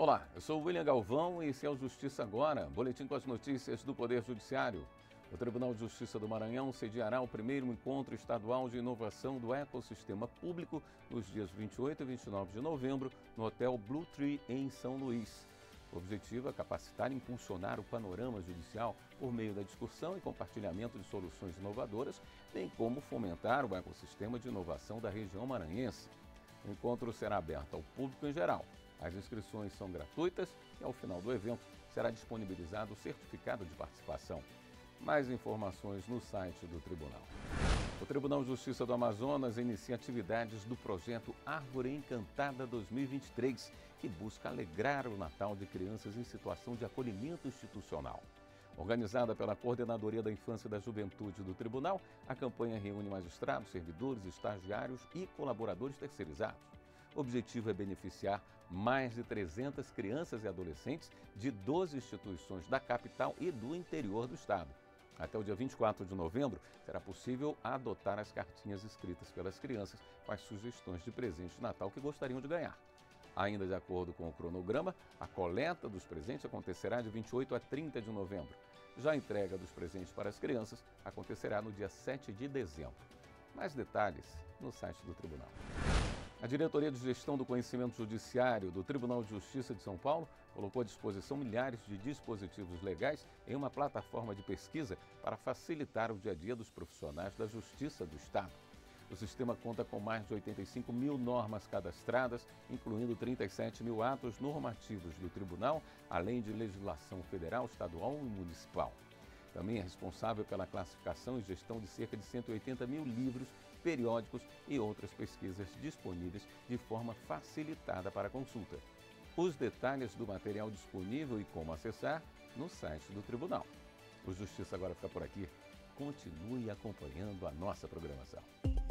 Olá, eu sou o William Galvão e esse é o Justiça Agora, boletim com as notícias do Poder Judiciário. O Tribunal de Justiça do Maranhão sediará o primeiro encontro estadual de inovação do ecossistema público nos dias 28 e 29 de novembro no Hotel Blue Tree, em São Luís. O objetivo é capacitar e impulsionar o panorama judicial por meio da discussão e compartilhamento de soluções inovadoras, bem como fomentar o ecossistema de inovação da região maranhense. O encontro será aberto ao público em geral. As inscrições são gratuitas e, ao final do evento, será disponibilizado o certificado de participação. Mais informações no site do Tribunal. O Tribunal de Justiça do Amazonas inicia atividades do projeto Árvore Encantada 2023, que busca alegrar o Natal de crianças em situação de acolhimento institucional. Organizada pela Coordenadoria da Infância e da Juventude do Tribunal, a campanha reúne magistrados, servidores, estagiários e colaboradores terceirizados. O objetivo é beneficiar mais de 300 crianças e adolescentes de 12 instituições da capital e do interior do estado. Até o dia 24 de novembro, será possível adotar as cartinhas escritas pelas crianças com as sugestões de presente de Natal que gostariam de ganhar. Ainda de acordo com o cronograma, a coleta dos presentes acontecerá de 28 a 30 de novembro. Já a entrega dos presentes para as crianças acontecerá no dia 7 de dezembro. Mais detalhes no site do Tribunal. A Diretoria de Gestão do Conhecimento Judiciário do Tribunal de Justiça de São Paulo colocou à disposição milhares de dispositivos legais em uma plataforma de pesquisa para facilitar o dia a dia dos profissionais da Justiça do Estado. O sistema conta com mais de 85 mil normas cadastradas, incluindo 37 mil atos normativos do Tribunal, além de legislação federal, estadual e municipal. Também é responsável pela classificação e gestão de cerca de 180 mil livros, periódicos e outras pesquisas disponíveis de forma facilitada para consulta. Os detalhes do material disponível e como acessar no site do Tribunal. O Justiça Agora fica por aqui. Continue acompanhando a nossa programação.